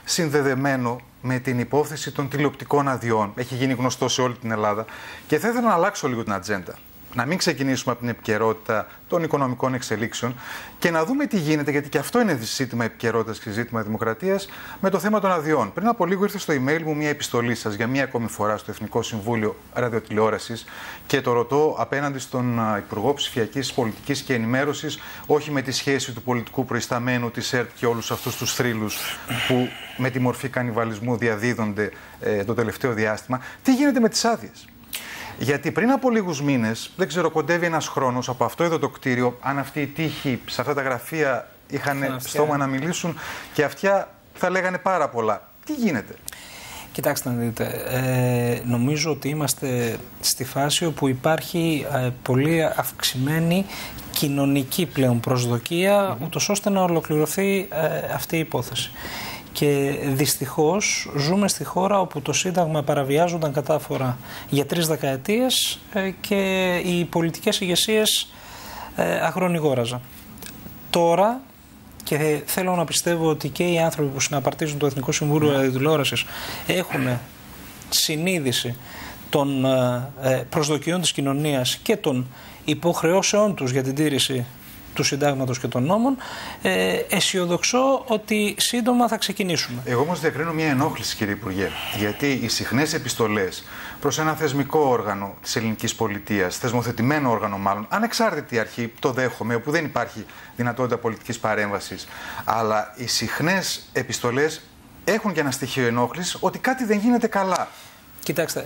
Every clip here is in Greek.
συνδεδεμένο με την υπόθεση των τηλεοπτικών αδειών. Έχει γίνει γνωστό σε όλη την Ελλάδα. Και θα ήθελα να αλλάξω λίγο την ατζέντα. Να μην ξεκινήσουμε από την επικαιρότητα των οικονομικών εξελίξεων και να δούμε τι γίνεται, γιατί και αυτό είναι ζήτημα επικαιρότητας και ζήτημα δημοκρατίας, με το θέμα των αδειών. Πριν από λίγο ήρθε στο email μου μια επιστολή σας για μία ακόμη φορά στο Εθνικό Συμβούλιο Ραδιοτηλεόρασης και το ρωτώ απέναντι στον Υπουργό Ψηφιακής Πολιτικής και Ενημέρωσης, όχι με τη σχέση του πολιτικού προϊσταμένου της ΕΡΤ και όλους αυτούς τους θρύλους που με τη μορφή κανιβαλισμού διαδίδονται το τελευταίο διάστημα, τι γίνεται με τις άδειες. Γιατί πριν από λίγους μήνες, δεν ξέρω, κοντεύει ένας χρόνος από αυτό εδώ το κτίριο, αν αυτοί οι τοίχοι σε αυτά τα γραφεία είχαν στόμα να μιλήσουν και αυτιά θα λέγανε πάρα πολλά. Τι γίνεται? Κοιτάξτε να δείτε, νομίζω ότι είμαστε στη φάση όπου υπάρχει πολύ αυξημένη κοινωνική πλέον προσδοκία, ούτως ώστε να ολοκληρωθεί αυτή η υπόθεση. Και δυστυχώς ζούμε στη χώρα όπου το Σύνταγμα παραβιάζονταν κατάφορα για 3 δεκαετίες και οι πολιτικές ηγεσίες αγρονηγόραζαν. Τώρα, και θέλω να πιστεύω ότι και οι άνθρωποι που συναπαρτίζουν το Εθνικό Συμβούλιο Ραδιοτηλεόρασης έχουν συνείδηση των προσδοκιών της κοινωνίας και των υποχρεώσεών τους για την τήρηση του Συντάγματος και των νόμων, αισιοδοξώ ότι σύντομα θα ξεκινήσουμε. Εγώ όμως διακρίνω μια ενόχληση, κύριε Υπουργέ, γιατί οι συχνές επιστολές προς ένα θεσμικό όργανο της ελληνικής πολιτείας, θεσμοθετημένο όργανο μάλλον, ανεξάρτητη αρχή, το δέχομαι, όπου δεν υπάρχει δυνατότητα πολιτικής παρέμβασης, αλλά οι συχνές επιστολές έχουν και ένα στοιχείο ενόχλησης ότι κάτι δεν γίνεται καλά. Κοιτάξτε,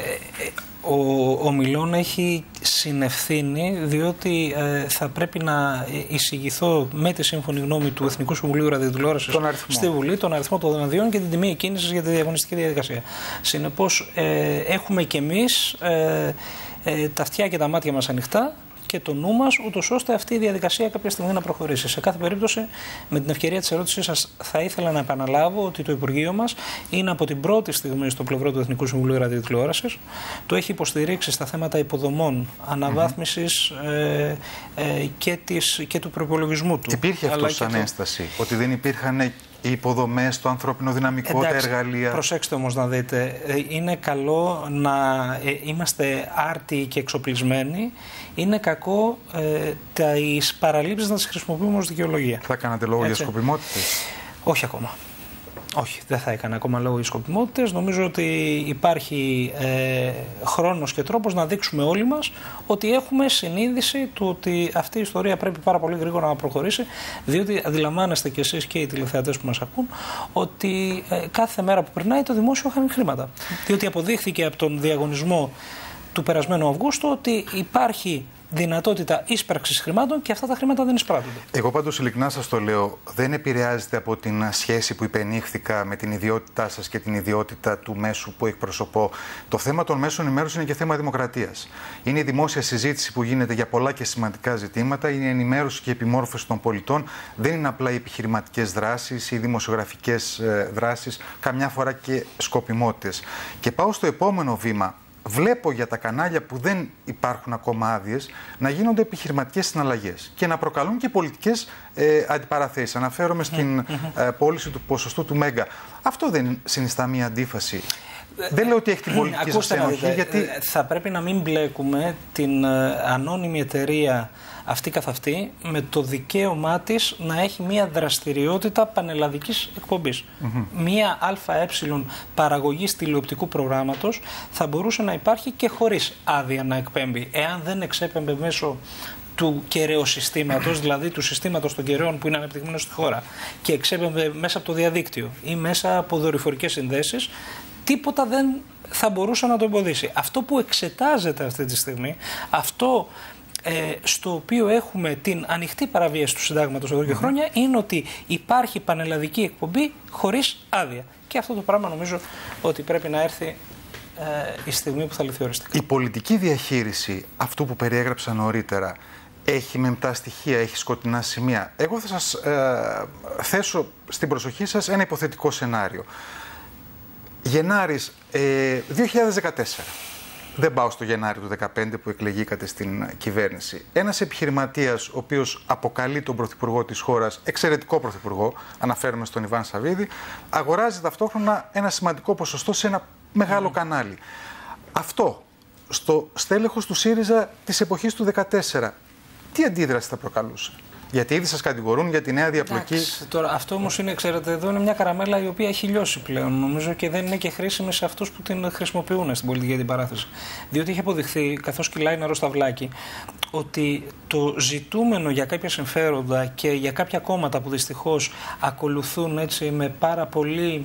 ο Μιλών έχει συνευθύνη, διότι θα πρέπει να εισηγηθώ με τη σύμφωνη γνώμη του Εθνικού Συμβουλίου Ραδιοτηλεόρασης στη Βουλή τον αριθμό των αδειών και την τιμή εκκίνησης για τη διαγωνιστική διαδικασία. Συνεπώς, έχουμε κι εμείς τα αυτιά και τα μάτια μας ανοιχτά και το νου μας, ούτως ώστε αυτή η διαδικασία κάποια στιγμή να προχωρήσει. Σε κάθε περίπτωση, με την ευκαιρία της ερώτησής σας, θα ήθελα να επαναλάβω ότι το Υπουργείο μας είναι από την πρώτη στιγμή στο πλευρό του Εθνικού Συμβουλίου Ραδιοτηλεόρασης. Το έχει υποστηρίξει στα θέματα υποδομών, αναβάθμισης και του προϋπολογισμού του. Υπήρχε αυτό σαν ένσταση, ότι δεν υπήρχαν οι υποδομές, το ανθρώπινο δυναμικό, τα εργαλεία. Προσέξτε όμως να δείτε, είναι καλό να είμαστε άρτιοι και εξοπλισμένοι. Είναι κακό τις παραλήψεις να τις χρησιμοποιούμε ως δικαιολογία. Θα κάνατε λόγο για σκοπιμότητες? Όχι ακόμα. Όχι, δεν θα έκανα ακόμα λόγο για σκοπιμότητες. Νομίζω ότι υπάρχει χρόνος και τρόπος να δείξουμε όλοι μας ότι έχουμε συνείδηση του ότι αυτή η ιστορία πρέπει πάρα πολύ γρήγορα να προχωρήσει, διότι αντιλαμβάνεστε κι εσείς και οι τηλεθεατές που μας ακούν ότι κάθε μέρα που περνάει το δημόσιο χάνει χρήματα. Διότι αποδείχθηκε από τον διαγωνισμό του περασμένου Αυγούστου ότι υπάρχει δυνατότητα ίσπραξης χρημάτων και αυτά τα χρήματα δεν εισπράττονται. Εγώ πάντως ειλικρινά σας το λέω, δεν επηρεάζεται από την σχέση που υπενήχθηκα με την ιδιότητά σας και την ιδιότητα του μέσου που εκπροσωπώ. Το θέμα των μέσων ενημέρωσης είναι και θέμα δημοκρατίας. Είναι η δημόσια συζήτηση που γίνεται για πολλά και σημαντικά ζητήματα, είναι η ενημέρωση και η επιμόρφωση των πολιτών. Δεν είναι απλά οι επιχειρηματικές δράσεις, οι δημοσιογραφικές δράσεις, καμιά φορά και σκοπιμότητες. Και πάω στο επόμενο βήμα. Βλέπω για τα κανάλια που δεν υπάρχουν ακόμα άδειες να γίνονται επιχειρηματικές συναλλαγές και να προκαλούν και πολιτικές αντιπαραθέσεις. Αναφέρομαι στην πώληση του ποσοστού του Μέγκα. Αυτό δεν συνιστά μια αντίφαση? Δεν λέω ότι έχει την πολιτική σας ενοχή, γιατί θα πρέπει να μην μπλέκουμε την ανώνυμη εταιρεία αυτή καθ' αυτή με το δικαίωμά της να έχει μια δραστηριότητα πανελλαδικής εκπομπής. Μια ΑΕ παραγωγής τηλεοπτικού προγράμματος θα μπορούσε να υπάρχει και χωρίς άδεια να εκπέμπει, εάν δεν εξέπεμπε μέσω του κεραιοσυστήματος, δηλαδή του συστήματος των κεραιών που είναι αναπτυγμένο στη χώρα, και εξέπεμπε μέσα από το διαδίκτυο ή μέσα από δορυφορικές συνδέσεις, τίποτα δεν θα μπορούσε να το εμποδίσει. Αυτό που εξετάζεται αυτή τη στιγμή, αυτό στο οποίο έχουμε την ανοιχτή παραβίαση του Συντάγματος εδώ και χρόνια, είναι ότι υπάρχει πανελλαδική εκπομπή χωρίς άδεια. Και αυτό το πράγμα νομίζω ότι πρέπει να έρθει η στιγμή που θα λυθεί οριστικά. Η πολιτική διαχείριση αυτού που περιέγραψα νωρίτερα έχει μεμπτά στοιχεία, έχει σκοτεινά σημεία. Εγώ θα σας θέσω στην προσοχή σας ένα υποθετικό σενάριο. Γενάρης 2014. Δεν πάω στο Γενάρη του 2015 που εκλεγήκατε στην κυβέρνηση. Ένας επιχειρηματίας, ο οποίος αποκαλεί τον πρωθυπουργό της χώρας εξαιρετικό πρωθυπουργό, αναφέρομαι στον Ιβάν Σαββίδη, αγοράζει ταυτόχρονα ένα σημαντικό ποσοστό σε ένα μεγάλο κανάλι. Αυτό στο στέλεχος του ΣΥΡΙΖΑ της εποχής του 2014, τι αντίδραση θα προκαλούσε? Γιατί ήδη σας κατηγορούν για τη νέα διαπλοκή. Τώρα, αυτό όμως είναι, ξέρετε, εδώ είναι μια καραμέλα η οποία έχει λιώσει πλέον, νομίζω, και δεν είναι και χρήσιμη σε αυτούς που την χρησιμοποιούν στην πολιτική αντιπαράθεση. Διότι έχει αποδειχθεί, καθώς κυλάει νερό στα βλάκι, ότι το ζητούμενο για κάποια συμφέροντα και για κάποια κόμματα που δυστυχώς ακολουθούν έτσι με πάρα πολύ,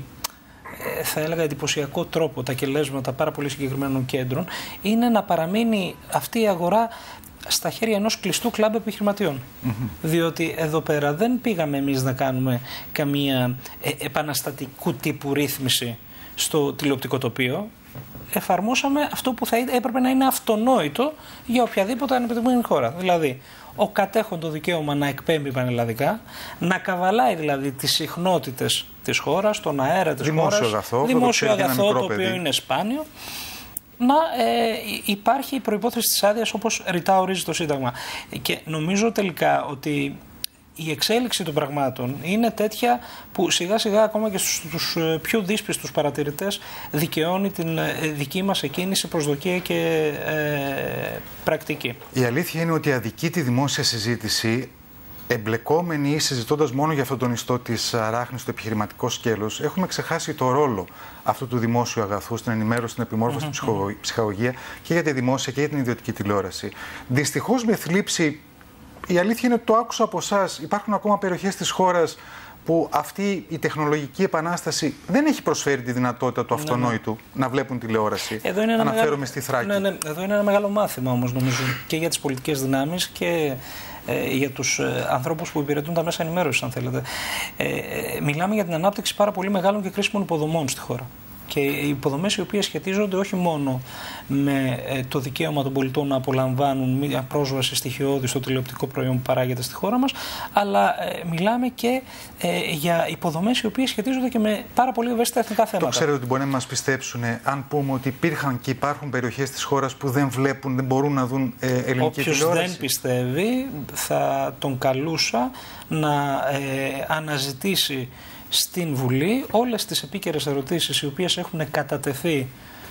θα έλεγα, εντυπωσιακό τρόπο τα κελέσματα πάρα πολύ συγκεκριμένων κέντρων, είναι να παραμείνει αυτή η αγορά στα χέρια ενός κλειστού κλαμπ επιχειρηματιών. Διότι εδώ πέρα δεν πήγαμε εμείς να κάνουμε καμία επαναστατικού τύπου ρύθμιση στο τηλεοπτικό τοπίο. Εφαρμόσαμε αυτό που θα έπρεπε να είναι αυτονόητο για οποιαδήποτε ανεπτυγμένη χώρα. Δηλαδή, ο κατέχον το δικαίωμα να εκπέμπει πανελλαδικά, να καβαλάει δηλαδή τις συχνότητες της χώρας, τον αέρα της χώρας, δημόσιο αγαθό το οποίο είναι σπάνιο, να υπάρχει η προϋπόθεση της άδειας όπως ρητά ορίζει το Σύνταγμα. Και νομίζω τελικά ότι η εξέλιξη των πραγμάτων είναι τέτοια που σιγά σιγά ακόμα και στους πιο δύσπιστους παρατηρητές δικαιώνει την δική μας εκκίνηση, προσδοκία και πρακτική. Η αλήθεια είναι ότι αδικεί τη δημόσια συζήτηση, εμπλεκόμενοι ή συζητώντας μόνο για αυτόν τον ιστό της αράχνης στο επιχειρηματικό σκέλος, έχουμε ξεχάσει το ρόλο αυτού του δημόσιου αγαθού στην ενημέρωση, στην επιμόρφωση, στην ψυχαγωγία και για τη δημόσια και για την ιδιωτική τηλεόραση. Δυστυχώς, με θλίψη, η αλήθεια είναι ότι το άκουσα από εσάς, υπάρχουν ακόμα περιοχές της χώρας που αυτή η τεχνολογική επανάσταση δεν έχει προσφέρει τη δυνατότητα του αυτονόητου να βλέπουν τηλεόραση. Αναφέρομαι στη Θράκη. Εδώ είναι ένα μεγάλο μάθημα όμως, νομίζω, και για τις πολιτικές δυνάμεις και για τους ανθρώπους που υπηρετούν τα μέσα ενημέρωσης, αν θέλετε. Μιλάμε για την ανάπτυξη πάρα πολύ μεγάλων και κρίσιμων υποδομών στη χώρα. Και οι υποδομές οι οποίες σχετίζονται όχι μόνο με το δικαίωμα των πολιτών να απολαμβάνουν μια πρόσβαση στοιχειώδη στο τηλεοπτικό προϊόν που παράγεται στη χώρα μας, αλλά μιλάμε και για υποδομές οι οποίες σχετίζονται και με πάρα πολύ ευαίσθητα εθνικά θέματα. Το ξέρετε ότι μπορεί να μας πιστέψουν αν πούμε ότι υπήρχαν και υπάρχουν περιοχές της χώρας που δεν βλέπουν, δεν μπορούν να δουν ελληνική τηλεόραση? Όποιος δεν πιστεύει, θα τον καλούσα να αναζητήσει στην Βουλή όλες τις επίκαιρες ερωτήσεις οι οποίες έχουν κατατεθεί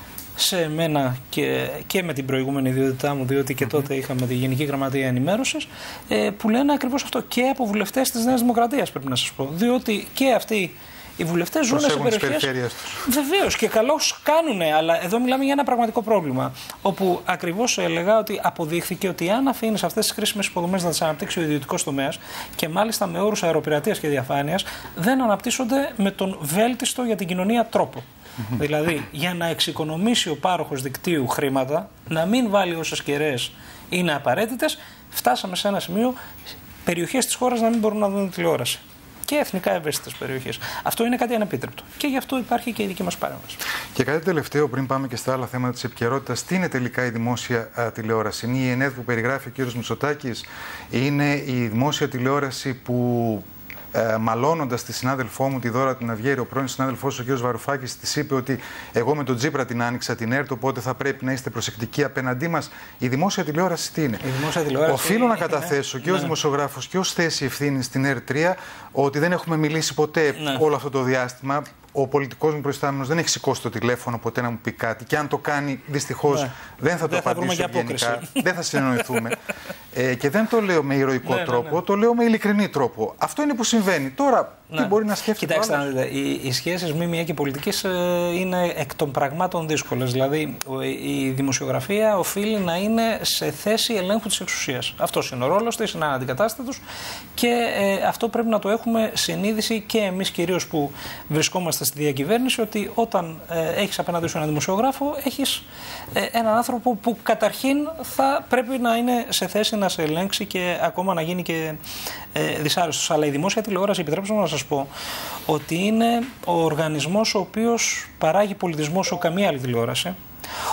σε μένα και με την προηγούμενη ιδιότητά μου, διότι και τότε είχαμε τη Γενική Γραμματεία Ενημέρωσης, που λένε ακριβώς αυτό, και από βουλευτές της Νέας Δημοκρατίας, πρέπει να σας πω, διότι και αυτοί οι βουλευτές ζουν σε περιοχές. Βεβαίως, και καλώς κάνουν, αλλά εδώ μιλάμε για ένα πραγματικό πρόβλημα. Όπου ακριβώς έλεγα ότι αποδείχθηκε ότι αν αφήνεις αυτές τις χρήσιμες υποδομές να τις αναπτύξει ο ιδιωτικός τομέας, και μάλιστα με όρους αεροπειρατείας και διαφάνειας, δεν αναπτύσσονται με τον βέλτιστο για την κοινωνία τρόπο. Δηλαδή, για να εξοικονομήσει ο πάροχος δικτύου χρήματα, να μην βάλει όσες κεραίες είναι απαραίτητες, φτάσαμε σε ένα σημείο περιοχές της χώρας να μην μπορούν να δουν τηλεόραση. Και εθνικά ευαίσθητες περιοχές. Αυτό είναι κάτι ανεπίτρεπτο. Και γι' αυτό υπάρχει και η δική μας παρέμβαση. Και κάτι τελευταίο, πριν πάμε και στα άλλα θέματα της επικαιρότητας, τι είναι τελικά η δημόσια τηλεόραση? Είναι η ΕΝΕΔ που περιγράφει ο κ. Μητσοτάκης? Είναι η δημόσια τηλεόραση που, μαλώνοντας τη συνάδελφό μου, τη Δώρα την Αυγέρη, ο πρώην συνάδελφός ο κ. Βαρουφάκης, της είπε ότι εγώ με τον Τζίπρα την άνοιξα την ΕΡΤ, οπότε θα πρέπει να είστε προσεκτικοί απέναντί μας? Η δημόσια τηλεόραση τι είναι? Οφείλω να καταθέσω και ως δημοσιογράφος και ως θέση ευθύνη στην ΕΡΤ3 ότι δεν έχουμε μιλήσει ποτέ όλο αυτό το διάστημα. Ο πολιτικός μου προϊστάμενος δεν έχει σηκώσει το τηλέφωνο ποτέ να μου πει κάτι, και αν το κάνει, δυστυχώς δεν θα το απαντήσω ευγενικά. Δεν θα συνεννοηθούμε. Και δεν το λέω με ηρωικό τρόπο, το λέω με ειλικρινή τρόπο. Αυτό είναι που συμβαίνει. Τώρα, τι μπορεί να σκέφτεται? Κοιτάξτε, οι σχέσεις ΜΜΕ και πολιτικής είναι εκ των πραγμάτων δύσκολες. Δηλαδή, η δημοσιογραφία οφείλει να είναι σε θέση ελέγχου της εξουσίας. Αυτός είναι ο ρόλος της, είναι αναντικατάστατος, και αυτό πρέπει να το έχουμε συνείδηση και εμείς κυρίως που βρισκόμαστε στη διακυβέρνηση, ότι όταν έχεις απέναντι σου έναν δημοσιογράφο, έχεις έναν άνθρωπο που καταρχήν θα πρέπει να είναι σε θέση να σε ελέγξει και ακόμα να γίνει και δυσάρεστος. Αλλά η δημόσια τηλεόραση, επιτρέψτε μου να σας πω, ότι είναι ο οργανισμός ο οποίος παράγει πολιτισμό όσο καμία άλλη τηλεόραση, ο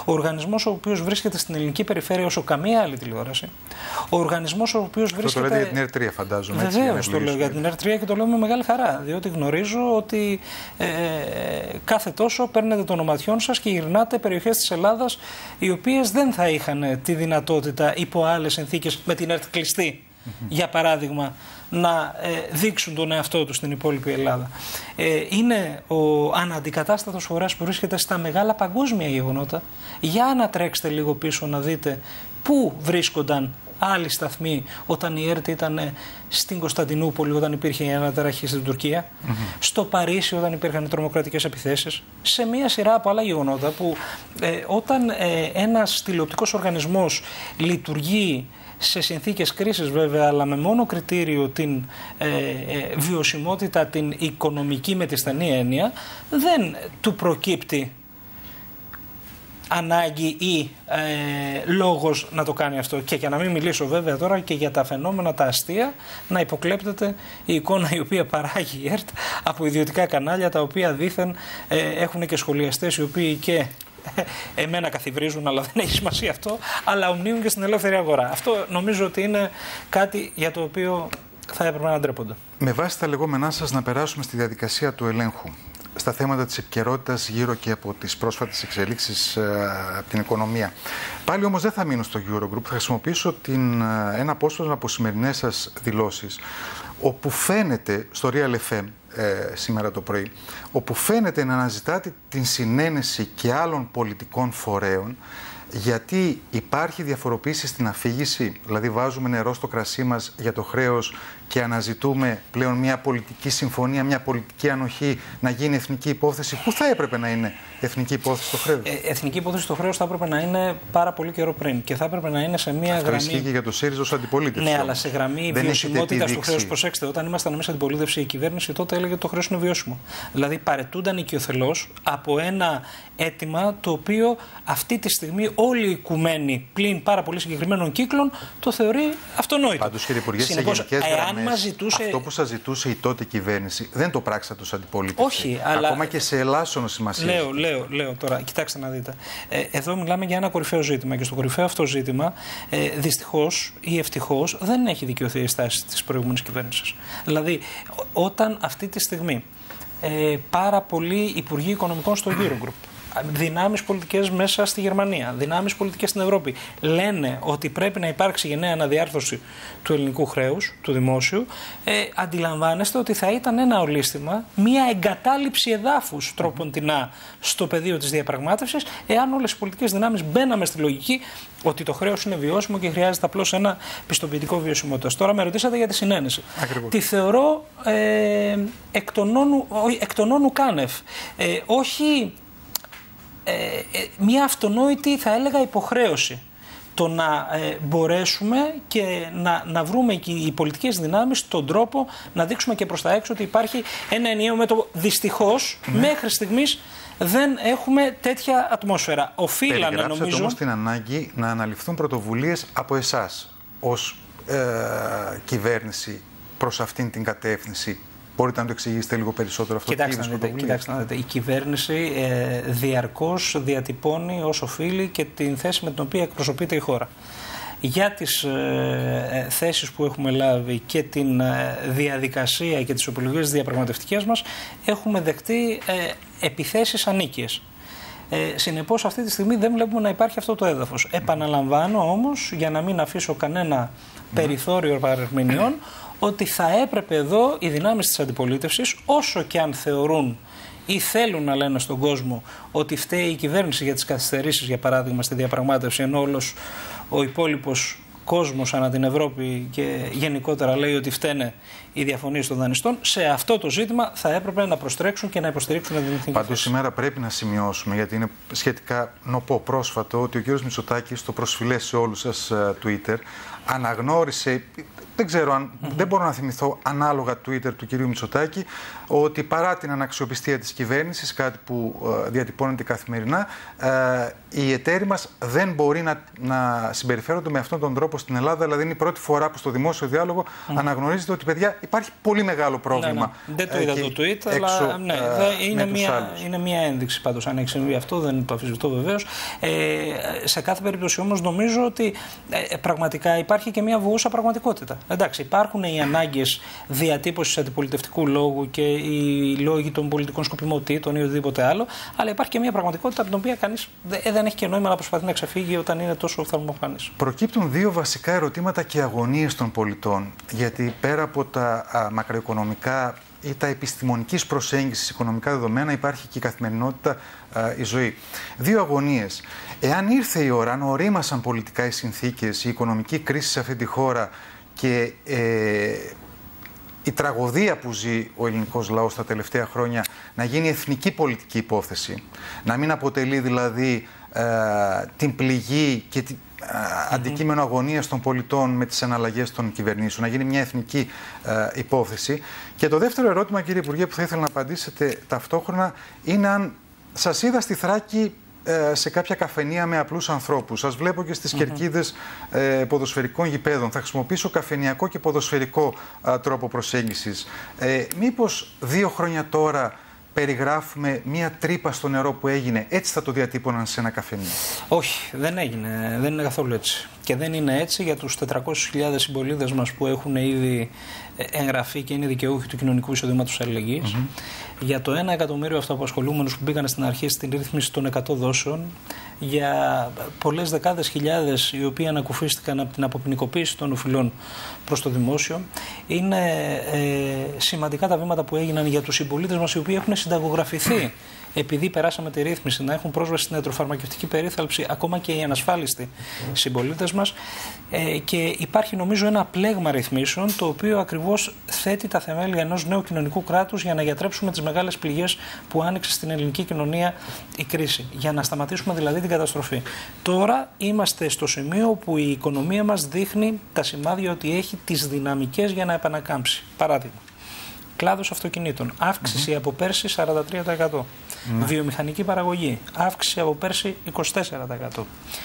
Ο οργανισμός ο οποίος βρίσκεται στην ελληνική περιφέρεια όσο καμία άλλη τηλεόραση. Ο οργανισμός ο οποίος βρίσκεται. Αυτό το λέτε για την ΕΡΤ3, φαντάζομαι. Βεβαίως το λέω για την ΕΡΤ3 και το λέω με μεγάλη χαρά. Διότι γνωρίζω ότι κάθε τόσο παίρνετε των οματιών σας και γυρνάτε περιοχές της Ελλάδας οι οποίες δεν θα είχαν τη δυνατότητα υπό άλλες συνθήκες με την ΕΡΤ κλειστή, για παράδειγμα, να δείξουν τον εαυτό τους στην υπόλοιπη Ελλάδα. Είναι ο αναντικατάστατος φορέας που βρίσκεται στα μεγάλα παγκόσμια γεγονότα. Για να τρέξετε λίγο πίσω να δείτε πού βρίσκονταν άλλοι σταθμοί όταν η ΕΡΤ ήταν στην Κωνσταντινούπολη, όταν υπήρχε η αναταραχή στην Τουρκία, στο Παρίσι όταν υπήρχαν οι τρομοκρατικές επιθέσεις, σε μία σειρά από άλλα γεγονότα που όταν ένας τηλεοπτικός οργανισμός λειτουργεί σε συνθήκες κρίσης βέβαια, αλλά με μόνο κριτήριο την βιωσιμότητα, την οικονομική με τη στενή έννοια, δεν του προκύπτει ανάγκη ή λόγος να το κάνει αυτό. Και για να μην μιλήσω βέβαια τώρα και για τα φαινόμενα τα αστεία, να υποκλέπτεται η εικόνα η οποία παράγει η ΕΡΤ από ιδιωτικά κανάλια, τα οποία δήθεν έχουν και σχολιαστές οι οποίοι και εμένα καθιβρίζουν, αλλά δεν έχει σημασία αυτό, αλλά ομνύουν και στην ελεύθερη αγορά. Αυτό νομίζω ότι είναι κάτι για το οποίο θα έπρεπε να ντρέπονται. Με βάση τα λεγόμενά σας, να περάσουμε στη διαδικασία του ελέγχου στα θέματα της επικαιρότητας γύρω και από τις πρόσφατες εξελίξεις από την οικονομία. Πάλι όμως δεν θα μείνω στο Eurogroup, θα χρησιμοποιήσω ένα απόσπασμα από σημερινές σας δηλώσεις, όπου φαίνεται στο Real FM σήμερα το πρωί, όπου φαίνεται να αναζητάτε την συνένεση και άλλων πολιτικών φορέων, γιατί υπάρχει διαφοροποίηση στην αφήγηση, δηλαδή βάζουμε νερό στο κρασί μας για το χρέος και αναζητούμε πλέον μια πολιτική συμφωνία, μια πολιτική ανοχή να γίνει εθνική υπόθεση. Πού θα έπρεπε να είναι εθνική υπόθεση το χρέος? Εθνική υπόθεση το χρέος θα έπρεπε να είναι πάρα πολύ καιρό πριν και θα έπρεπε να είναι σε μια αυτό γραμμή. Αυτό ισχύει και για το ΣΥΡΙΖΑ ως αντιπολίτευση. Ναι, αλλά σε γραμμή βιωσιμότητας του χρέους. Προσέξτε, όταν ήμασταν εμείς αντιπολίτευση, η κυβέρνηση τότε έλεγε ότι το χρέος είναι βιώσιμο. Δηλαδή παρετούνταν οικειοθελώς από ένα αίτημα το οποίο αυτή τη στιγμή όλοι οι οικουμένοι πλην πάρα πολύ συγκεκριμένων κύκλων το θεωρεί αυτονόητο. Πάντως, κύριε Υπουργέ, σε γενικές γραμμές, αυτό που σας ζητούσε η τότε κυβέρνηση δεν το πράξατε ως αντιπολίτευση. Όχι, αλλά ακόμα και σε ελάσσονο σημασία. Λέω τώρα, κοιτάξτε να δείτε. Εδώ μιλάμε για ένα κορυφαίο ζήτημα και στο κορυφαίο αυτό ζήτημα δυστυχώς ή ευτυχώς δεν έχει δικαιωθεί η στάση της προηγούμενης κυβέρνησης. Δηλαδή, όταν αυτή τη στιγμή πάρα πολλοί υπουργοί οικονομικών στο Eurogroup, δυνάμεις πολιτικές μέσα στη Γερμανία, δυνάμεις πολιτικές στην Ευρώπη, λένε ότι πρέπει να υπάρξει γενναία αναδιάρθρωση του ελληνικού χρέους, του δημόσιου, αντιλαμβάνεστε ότι θα ήταν ένα ολίσθημα, μια εγκατάλειψη εδάφους τρόποντινά στο πεδίο της διαπραγμάτευσης, εάν όλες οι πολιτικές δυνάμεις μπαίναμε στη λογική ότι το χρέος είναι βιώσιμο και χρειάζεται απλώς ένα πιστοποιητικό βιωσιμότητας. Τώρα με ρωτήσατε για τη συνένεση. Ακριβώς. Τη θεωρώ εκ των όνου κάνευ. Όχι μια αυτονόητη, θα έλεγα, υποχρέωση το να μπορέσουμε και να βρούμε οι πολιτικές δυνάμεις τον τρόπο να δείξουμε και προς τα έξω ότι υπάρχει ένα ενιαίο μέτωπο. Δυστυχώς, μέχρι στιγμής δεν έχουμε τέτοια ατμόσφαιρα. Οφείλανε, νομίζω, όμως την ανάγκη να αναλυφθούν πρωτοβουλίες από εσάς ως κυβέρνηση προς αυτήν την κατεύθυνση. Μπορείτε να το εξηγήσετε λίγο περισσότερο αυτό? Κοιτάξτε να δείτε. Η κυβέρνηση διαρκώς διατυπώνει ως οφείλει και την θέση με την οποία εκπροσωπείται η χώρα. Για τις θέσεις που έχουμε λάβει και την διαδικασία και τις επιλογές διαπραγματευτικές μας έχουμε δεχτεί επιθέσεις ανίκειες. Συνεπώς αυτή τη στιγμή δεν βλέπουμε να υπάρχει αυτό το έδαφος. Επαναλαμβάνω όμως, για να μην αφήσω κανένα περιθώριο παρερμηνιών, ότι θα έπρεπε εδώ οι δυνάμεις της αντιπολίτευσης, όσο και αν θεωρούν ή θέλουν να λένε στον κόσμο ότι φταίει η κυβέρνηση για τις καθυστερήσεις, για παράδειγμα, στη διαπραγμάτευση, ενώ όλος ο υπόλοιπος κόσμος ανά την Ευρώπη και γενικότερα λέει ότι φταίνε οι διαφωνίες των δανειστών, σε αυτό το ζήτημα θα έπρεπε να προστρέξουν και να υποστηρίξουν την εθνική θέση. Πάντως σήμερα πρέπει να σημειώσουμε, γιατί είναι σχετικά νοπό πρόσφατο, ότι ο κ. Μητσοτάκης στο προσφυλές σε όλους σας Twitter αναγνώρισε, δεν ξέρω αν, δεν μπορώ να θυμηθώ ανάλογα Twitter του κυρίου Μητσοτάκη, ότι παρά την αναξιοπιστία της κυβέρνησης, κάτι που διατυπώνεται καθημερινά, οι εταίροι μας δεν μπορεί να συμπεριφέρονται με αυτόν τον τρόπο στην Ελλάδα. Δηλαδή είναι η πρώτη φορά που στο δημόσιο διάλογο αναγνωρίζεται ότι, παιδιά, υπάρχει πολύ μεγάλο πρόβλημα. Δεν το είδα το tweet, αλλά ναι, είναι μια ένδειξη πάντως αν έχει συμβεί αυτό, δεν το αμφισβητώ βεβαίως. Σε κάθε περίπτωση όμως νομίζω ότι πραγματικά υπάρχει και μια βουούσα πραγματικότητα. Εντάξει, υπάρχουν οι ανάγκες διατύπωσης αντιπολιτευτικού λόγου και οι λόγοι των πολιτικών σκοπιμοτήτων ή οτιδήποτε άλλο, αλλά υπάρχει και μια πραγματικότητα από την οποία κανείς δεν έχει και νόημα να προσπαθεί να ξεφύγει όταν είναι τόσο οφθαλμοφανής. Προκύπτουν δύο βασικά ερωτήματα και αγωνίες των πολιτών, γιατί πέρα από τα μακροοικονομικά ή τα επιστημονικής προσέγγισης οικονομικά δεδομένα υπάρχει και η καθημερινότητα, η ζωή. Δύο αγωνίες. Εάν ήρθε η ώρα, αν ορίμασαν πολιτικά οι συνθήκες, η οικονομική κρίση σε αυτή τη χώρα και η τραγωδία που ζει ο ελληνικός λαός τα τελευταία χρόνια να γίνει εθνική πολιτική υπόθεση, να μην αποτελεί δηλαδή την πληγή και την αντικείμενο αγωνίας των πολιτών με τις εναλλαγές των κυβερνήσεων, να γίνει μια εθνική υπόθεση. Και το δεύτερο ερώτημα, κύριε Υπουργέ, που θα ήθελα να απαντήσετε ταυτόχρονα, είναι αν σας είδα στη Θράκη σε κάποια καφενεία με απλούς ανθρώπους. Σας βλέπω και στις κερκίδες ποδοσφαιρικών γηπέδων. Θα χρησιμοποιήσω καφενειακό και ποδοσφαιρικό τρόπο προσέγγισης. Μήπως 2 χρόνια τώρα περιγράφουμε μία τρύπα στο νερό που έγινε, έτσι θα το διατύπωναν σε ένα καφενείο? Όχι, δεν έγινε. Δεν είναι καθόλου έτσι. Και δεν είναι έτσι για τους 400.000 συμπολίτες μας που έχουν ήδη εγγραφεί και είναι δικαιούχοι του κοινωνικού εισοδήματος αλληλεγγύης. Για το 1 εκατομμύριο αυτοαπασχολούμενους που μπήκαν στην αρχή στην ρύθμιση των 100 δόσεων. Για πολλές δεκάδες χιλιάδες οι οποίοι ανακουφίστηκαν από την αποποινικοποίηση των οφειλών προς το δημόσιο. Είναι σημαντικά τα βήματα που έγιναν για τους συμπολίτες μας οι οποίοι έχουν συνταγογραφηθεί επειδή περάσαμε τη ρύθμιση να έχουν πρόσβαση στην ιατροφαρμακευτική περίθαλψη, ακόμα και οι ανασφάλιστοι συμπολίτες μας. Και υπάρχει νομίζω ένα πλέγμα ρυθμίσεων το οποίο ακριβώς θέτει τα θεμέλια ενός νέου κοινωνικού κράτους για να γιατρέψουμε τις μεγάλες πληγές που άνοιξε στην ελληνική κοινωνία η κρίση. Για να σταματήσουμε δηλαδή την καταστροφή. Τώρα είμαστε στο σημείο που η οικονομία μας δείχνει τα σημάδια ότι έχει τις δυναμικές για να επανακάμψει. Παράδειγμα. Κλάδος αυτοκινήτων. Αύξηση από πέρσι 43%. Βιομηχανική παραγωγή. Αύξηση από πέρσι 24%.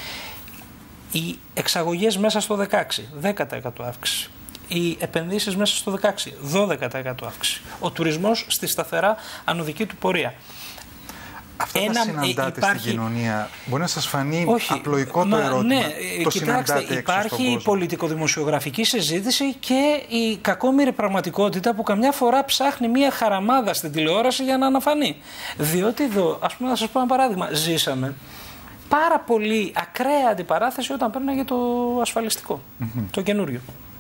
Οι εξαγωγές μέσα στο 16, 10% αύξηση. Οι επενδύσεις μέσα στο 16, 12% αύξηση. Ο τουρισμός στη σταθερά ανωδική του πορεία. Αυτά τα συναντάτε στην κοινωνία. Μπορεί να σας φανεί απλοϊκό το ερώτημα. Ναι, κοιτάξτε, υπάρχει η πολιτικοδημοσιογραφική συζήτηση και η κακόμοιρη πραγματικότητα που καμιά φορά ψάχνει μια χαραμάδα στην τηλεόραση για να αναφανεί. Διότι εδώ, ας πούμε, να σας πω ένα παράδειγμα, ζήσαμε πάρα πολύ ακραία αντιπαράθεση όταν πέρναγε το ασφαλιστικό, το καινούριο.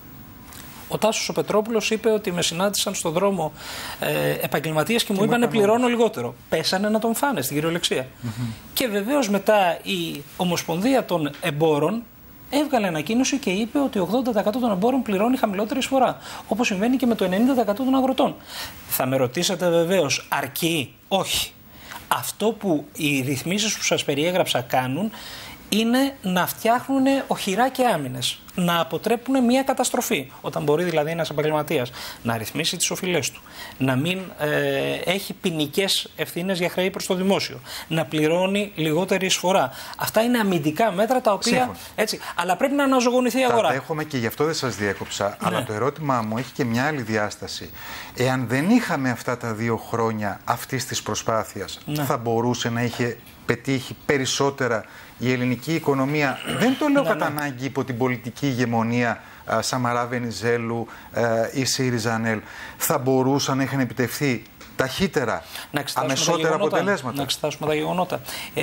Ο Τάσος ο Πετρόπουλος είπε ότι με συνάντησαν στον δρόμο επαγγελματίες και μου είπανε πληρώνω λιγότερο. Πέσανε να τον φάνε στην κυριολεξία. Και βεβαίως μετά η Ομοσπονδία των Εμπόρων έβγαλε ανακοίνωση και είπε ότι 80% των εμπόρων πληρώνει χαμηλότερη εισφορά. Όπως συμβαίνει και με το 90% των αγροτών. Θα με ρωτήσετε βεβαίως, αρκεί? Όχι. Αυτό που οι ρυθμίσεις που σας περιέγραψα κάνουν είναι να φτιάχνουν οχυρά και άμυνες, να αποτρέπουν μια καταστροφή. Όταν μπορεί δηλαδή ένας επαγγελματίας να ρυθμίσει τις οφειλές του, να μην έχει ποινικές ευθύνες για χρέη προς το δημόσιο, να πληρώνει λιγότερη εισφορά. Αυτά είναι αμυντικά μέτρα τα οποία. Έτσι, αλλά πρέπει να αναζωογονηθεί η αγορά. Τα δέχομαι και γι' αυτό δεν σας διέκοψα. Ναι. Αλλά το ερώτημά μου έχει και μια άλλη διάσταση. Εάν δεν είχαμε αυτά τα 2 χρόνια αυτής της προσπάθειας, θα μπορούσε να είχε πετύχει περισσότερα η ελληνική οικονομία? Δεν το λέω κατά ανάγκη υπό την πολιτική ηγεμονία Σαμαρά, Βενιζέλου ή ΣΥΡΙΖΑ ΑΝΕΛ. Θα μπορούσαν να είχαν επιτευχθεί ταχύτερα, αμεσότερα αποτελέσματα? Να εξετάσουμε τα γεγονότα.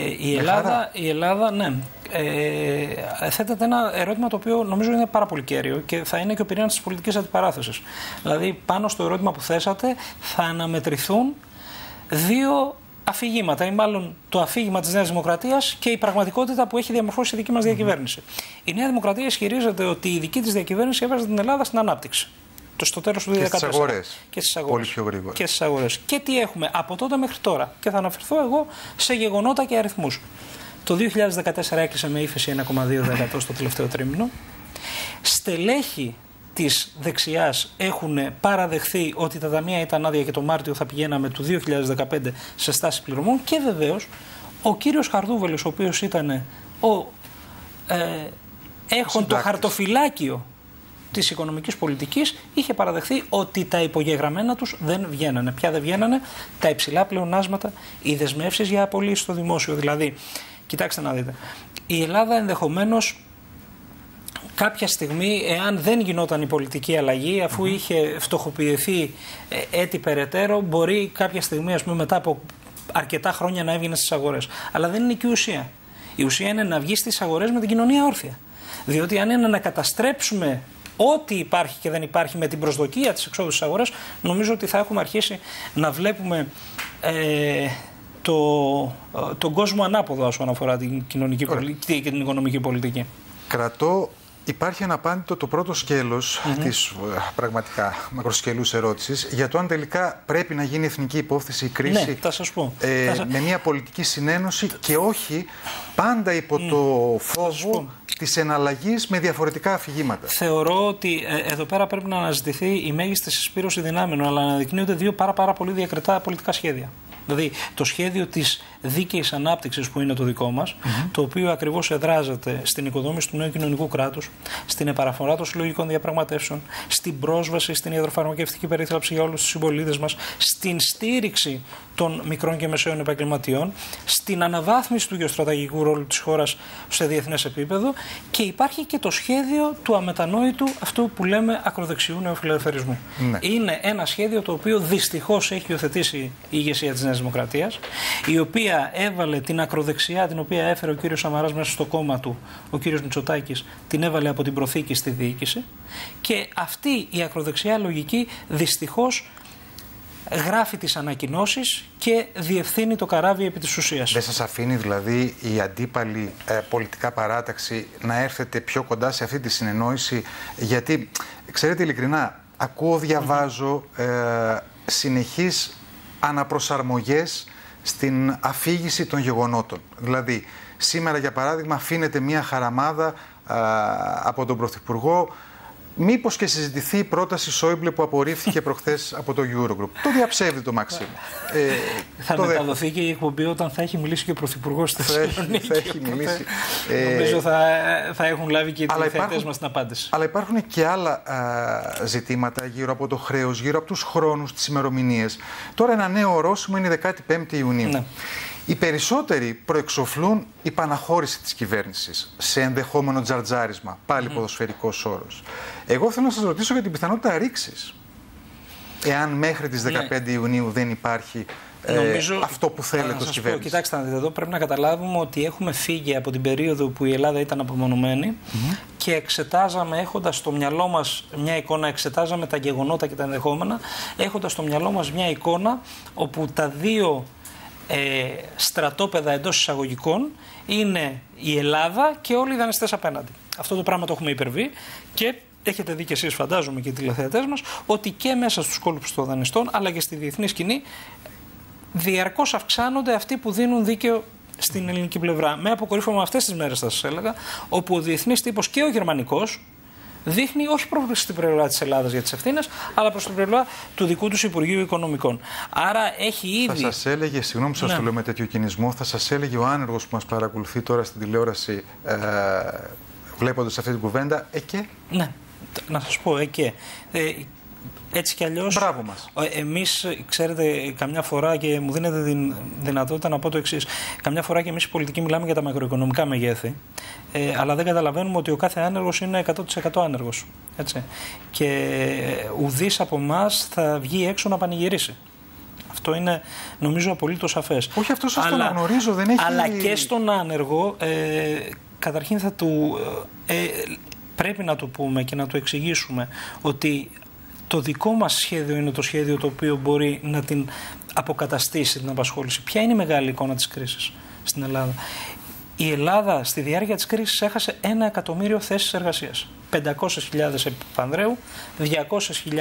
Η Ελλάδα, ναι, θέτεται ένα ερώτημα το οποίο νομίζω είναι πάρα πολύ κέριο και θα είναι και ο πυρήνας της πολιτικής αντιπαράθεσης. Δηλαδή, πάνω στο ερώτημα που θέσατε, θα αναμετρηθούν 2 αφηγήματα, ή μάλλον το αφήγημα της Νέας Δημοκρατίας και η πραγματικότητα που έχει διαμορφώσει η δική μας διακυβέρνηση. Η Νέα Δημοκρατία ισχυρίζεται ότι η δική της διακυβέρνηση έβαζε την Ελλάδα στην ανάπτυξη. Στο τέλος του 2014. Και στις αγορές. Πολύ πιο γρήγορα. Και στις αγορές. Και τι έχουμε από τότε μέχρι τώρα? Και θα αναφερθώ εγώ σε γεγονότα και αριθμούς. Το 2014 έκλεισε με ύφεση 1,2% στο τελευταίο τρίμηνο. Στελέχη της δεξιάς έχουν παραδεχθεί ότι τα ταμεία ήταν άδεια και το Μάρτιο θα πηγαίναμε του 2015 σε στάση πληρωμών, και βεβαίως ο κύριος Χαρδούβελος, ο οποίος ήταν έχον το χαρτοφυλάκιο της οικονομικής πολιτικής, είχε παραδεχθεί ότι τα υπογεγραμμένα τους δεν βγαίνανε. Ποια δεν βγαίνανε? Τα υψηλά πλεονάσματα, οι δεσμεύσεις για απολύσεις στο δημόσιο. Δηλαδή, κοιτάξτε να δείτε, η Ελλάδα ενδεχομένως κάποια στιγμή, εάν δεν γινόταν η πολιτική αλλαγή, αφού είχε φτωχοποιηθεί έτη περαιτέρω, μπορεί κάποια στιγμή, ας πούμε, μετά από αρκετά χρόνια να έβγαινε στις αγορές. Αλλά δεν είναι και η ουσία. Η ουσία είναι να βγει στις αγορές με την κοινωνία όρθια. Διότι αν είναι να καταστρέψουμε ό,τι υπάρχει και δεν υπάρχει με την προσδοκία της εξόδου στις αγορές, νομίζω ότι θα έχουμε αρχίσει να βλέπουμε τον κόσμο ανάποδο όσον αφορά την κοινωνική πολιτική και την οικονομική πολιτική. Υπάρχει αναπάντητο το πρώτο σκέλος της πραγματικά μακροσκελούς ερώτησης για το αν τελικά πρέπει να γίνει εθνική υπόθεση η κρίση. Ναι, θα σας πω. Με μια πολιτική συνένωση και όχι πάντα υπό το φόβο της εναλλαγής με διαφορετικά αφηγήματα. Θεωρώ ότι εδώ πέρα πρέπει να αναζητηθεί η μέγιστη συσπήρωση δυνάμεων, αλλά αναδεικνύονται δύο πάρα πολύ διακριτά πολιτικά σχέδια. Δηλαδή το σχέδιο της δίκαιης ανάπτυξης που είναι το δικό μας, το οποίο ακριβώς εδράζεται στην οικοδόμηση του νέου κοινωνικού κράτους, στην επαναφορά των συλλογικών διαπραγματεύσεων, στην πρόσβαση στην ιατροφαρμακευτική περίθαλψη για όλους τους συμπολίτες μας, στην στήριξη των μικρών και μεσαίων επαγγελματιών, στην αναβάθμιση του γεωστρατηγικού ρόλου της χώρας σε διεθνές επίπεδο, και υπάρχει και το σχέδιο του αμετανόητου αυτού που λέμε ακροδεξιού νεοφιλελευθερισμού. Ναι. Είναι ένα σχέδιο το οποίο δυστυχώς έχει υιοθετήσει η ηγεσία της Νέας Δημοκρατίας, η οποία έβαλε την ακροδεξιά, την οποία έφερε ο κύριος Σαμαράς μέσα στο κόμμα του, ο κύριος Μητσοτάκης, την έβαλε από την προθήκη στη διοίκηση, και αυτή η ακροδεξιά λογική δυστυχώς γράφει τις ανακοινώσεις και διευθύνει το καράβι επί της ουσίας. Δεν σας αφήνει δηλαδή η αντίπαλη πολιτικά παράταξη να έρθετε πιο κοντά σε αυτή τη συνεννόηση? Γιατί, ξέρετε, ειλικρινά, ακούω, διαβάζω συνεχείς αναπροσαρμογές στην αφήγηση των γεγονότων. Δηλαδή, σήμερα, για παράδειγμα, αφήνεται μια χαραμάδα από τον Πρωθυπουργό. Μήπως και συζητηθεί η πρόταση Σόιμπλε που απορρίφθηκε προχθές από το Eurogroup? Το διαψεύδει το Μαξίμου. Θα μεταδοθεί και η εκπομπή όταν θα έχει μιλήσει και ο Πρωθυπουργός στη Θεσσαλονίκη. Θα έχει μιλήσει. Νομίζω θα έχουν λάβει και οι τηλεθεατές μας την απάντηση. Αλλά υπάρχουν και άλλα ζητήματα γύρω από το χρέος, γύρω από τους χρόνους, τις ημερομηνίες. Τώρα ένα νέο ορόσημο είναι η 15η Ιουνίου. Ναι. Οι περισσότεροι προεξοφλούν η παναχώρηση της κυβέρνησης σε ενδεχόμενο τζαρτζάρισμα, πάλι ποδοσφαιρικός όρος. Εγώ θέλω να σας ρωτήσω για την πιθανότητα ρήξης. Εάν μέχρι τις 15 Ιουνίου δεν υπάρχει αυτό που θέλετε ως κυβέρνηση. Κοιτάξτε, εδώ πρέπει να καταλάβουμε ότι έχουμε φύγει από την περίοδο που η Ελλάδα ήταν απομονωμένη και εξετάζαμε, έχοντας στο μυαλό μας μια εικόνα, εξετάζαμε τα γεγονότα και τα ενδεχόμενα, έχοντας στο μυαλό μας μια εικόνα όπου τα δύο στρατόπεδα εντός εισαγωγικών είναι η Ελλάδα και όλοι οι δανειστές απέναντι. Αυτό το πράγμα το έχουμε υπερβεί και έχετε δει και εσείς, φαντάζομαι, και οι τηλεθεατές μας, ότι και μέσα στους κόλπους των δανειστών αλλά και στη διεθνή σκηνή διαρκώς αυξάνονται αυτοί που δίνουν δίκαιο στην ελληνική πλευρά. Με αποκορύφωμα αυτές τις μέρες, θα σας έλεγα, όπου ο διεθνής τύπος και ο γερμανικός δείχνει όχι προς την πλευρά της Ελλάδας για τις ευθύνες, αλλά προς την πλευρά του δικού τους Υπουργείου Οικονομικών. Άρα έχει ήδη. Θα σας έλεγε, συγγνώμη που σας το λέω με τέτοιο κινησμό, θα σας έλεγε ο άνεργος που μας παρακολουθεί τώρα στην τηλεόραση, βλέποντας αυτή την κουβέντα, Ναι, να σας πω, έτσι κι αλλιώς. Μπράβο μας. Εμείς, ξέρετε, καμιά φορά, και μου δίνετε την δυνατότητα να πω το εξής, καμιά φορά και εμείς οι πολιτικοί μιλάμε για τα μακροοικονομικά μεγέθη, αλλά δεν καταλαβαίνουμε ότι ο κάθε άνεργος είναι 100% άνεργος. Έτσι. Και ουδής από εμάς θα βγει έξω να πανηγυρίσει. Αυτό είναι, νομίζω, απολύτως σαφές. Όχι, αυτό σας το αναγνωρίζω, δεν έχει. Αλλά και στον άνεργο, καταρχήν πρέπει να το πούμε και να το εξηγήσουμε ότι το δικό μας σχέδιο είναι το σχέδιο το οποίο μπορεί να την αποκαταστήσει την απασχόληση. Ποια είναι η μεγάλη εικόνα της κρίσης στην Ελλάδα? Η Ελλάδα στη διάρκεια της κρίσης έχασε 1 εκατομμύριο θέσεις εργασίας. 500.000 επί Πανδρέου,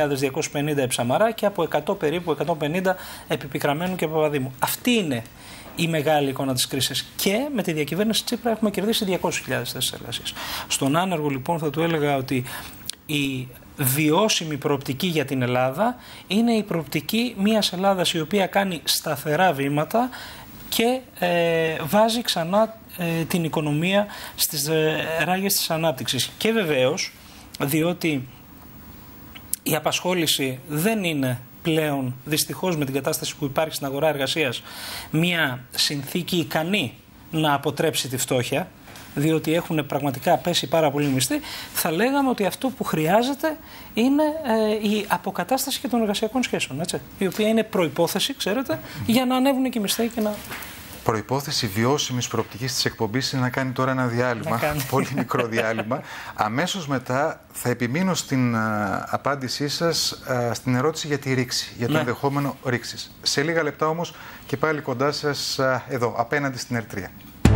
200.000-250 επί Σαμαρά και από 100 περίπου 150 επί Πικραμένου και Παπαδήμου. Αυτή είναι η μεγάλη εικόνα της κρίσης. Και με τη διακυβέρνηση Τσίπρα έχουμε κερδίσει 200.000 θέσεις εργασίας. Στον άνεργο λοιπόν θα του έλεγα ότι η βιώσιμη προοπτική για την Ελλάδα είναι η προοπτική μιας Ελλάδας η οποία κάνει σταθερά βήματα και βάζει ξανά την οικονομία στις ράγες της ανάπτυξης. Και βεβαίως, διότι η απασχόληση δεν είναι πλέον, δυστυχώς με την κατάσταση που υπάρχει στην αγορά εργασίας, μια συνθήκη ικανή να αποτρέψει τη φτώχεια, διότι έχουν πραγματικά πέσει πάρα πολύ μισθοί, θα λέγαμε ότι αυτό που χρειάζεται είναι η αποκατάσταση και των εργασιακών σχέσεων, έτσι, η οποία είναι προϋπόθεση, ξέρετε, για να ανέβουν και οι μισθοί και να... Προϋπόθεση βιώσιμης προοπτικής της εκπομπής είναι να κάνει τώρα ένα διάλειμμα, πολύ μικρό διάλειμμα. Αμέσως μετά θα επιμείνω στην απάντησή σας στην ερώτηση για τη ρήξη, για το ενδεχόμενο ρήξης. Σε λίγα λεπτά όμως και πάλι κοντά σας εδώ, απέναντι στην Ερτρία.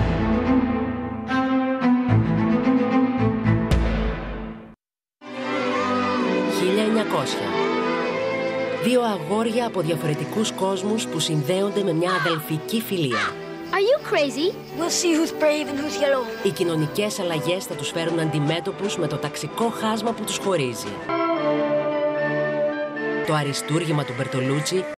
Δύο αγόρια από διαφορετικούς κόσμους που συνδέονται με μια αδελφική φιλία. Are you crazy? We'll see who's brave and who's yellow. Οι κοινωνικές αλλαγές θα τους φέρουν αντιμέτωπους με το ταξικό χάσμα που τους χωρίζει. Το αριστούργημα του Μπερτολούτσι